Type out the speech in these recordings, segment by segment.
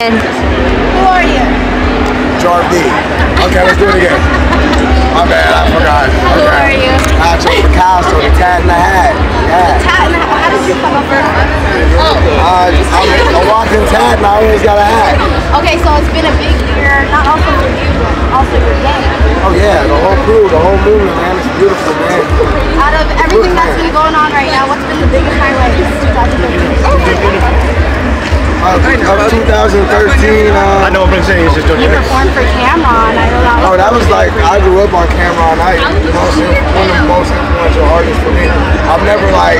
Who are you? Jarv D. Okay, let's do it again. My bad, I forgot. Who are you? Nacho Picasso, the tat in the hat. Yeah. Tat in the hat. How did you come up with I'm a walking tat and I always got a hat. Okay, so it's been a big year, not also for you, but also your gang. Oh yeah, the whole crew, the whole movement, man. It's beautiful, man. Out of everything that's been going on right now, what's been the biggest highlight of 2013? Of 2013, I know what I'm saying. It's just doing You performed for Cameron. I know that was. oh, that was like, I grew up on Cameron Knight, one of the most influential artists for me. I've never I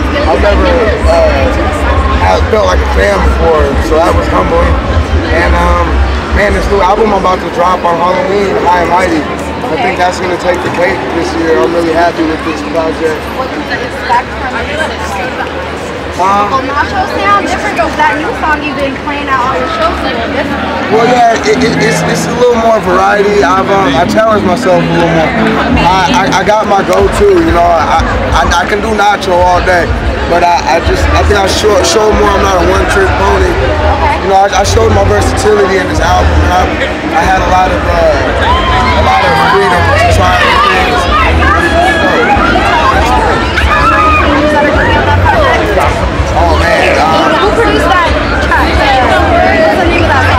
felt like a fan before, so that was humbling. And man, this new album I'm about to drop on Halloween, High and Mighty, I think that's gonna take the cake this year. I'm really happy with this project. What did you expect from it? Well, Nacho sound different because that new song you've been playing out on your shows is a little different. Well, yeah, it's a little more variety. I challenge myself a little more. I got my go-to, you know. I can do Nacho all day, but I think I showed more. I'm not a one-trick pony. Okay. You know, I showed my versatility in this album. I had a lot of freedom to try new things. Oh man, who produced that track? What's the name of that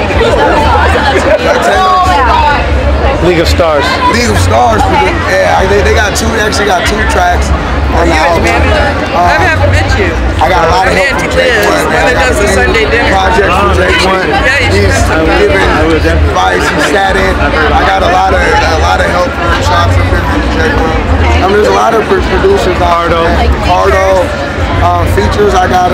song? League of Stars. League of Stars. Okay. Yeah, they actually got 2 tracks on the album. I haven't met you. I got a lot of help from Jake One. One that does the Sunday dinner. Project from Jake One. He's given advice. He sat in. I got a lot of help from him. Shots of Jake One. I mean, there's a lot of producers. Cardo. Features. I got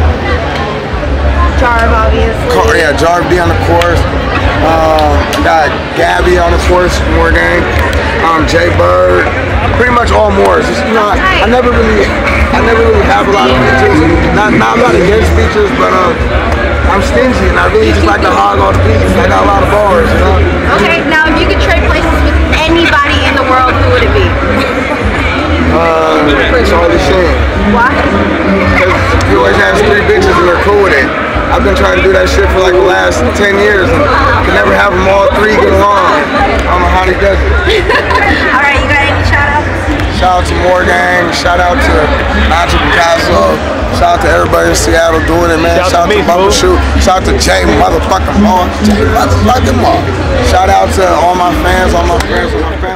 Jarv, obviously. yeah, Jarv D on the chorus. Got Gabby on the chorus, More Gang. Jay Bird. Pretty much all Moors. You know, I never really have a lot of features. I'm not against features, but I'm stingy and I really just like to hog all the features. I got a lot of bars, you know. Okay, now if you could trade places with anybody in the world, who would it be? Charlie Sheen. Why? Because he always has 3 bitches and they're cool with it. I've been trying to do that shit for like the last 10 years and can never have them all 3 get along. I don't know how he does it. Alright, you got any shout outs? Shout out to More Gang, shout out to Nacho Picasso, shout out to everybody in Seattle doing it, man. Shout out to Bumbershoot, shout out to Jay motherfucking Moore, Shout out to all my fans, all my friends, all my family.